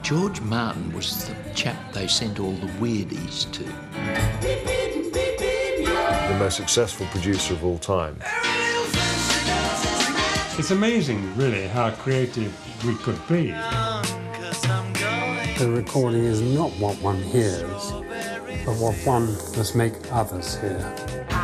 George Martin was the chap they sent all the weirdies to. The most successful producer of all time. It's amazing, really, how creative we could be. The recording is not what one hears, but what one must make others hear.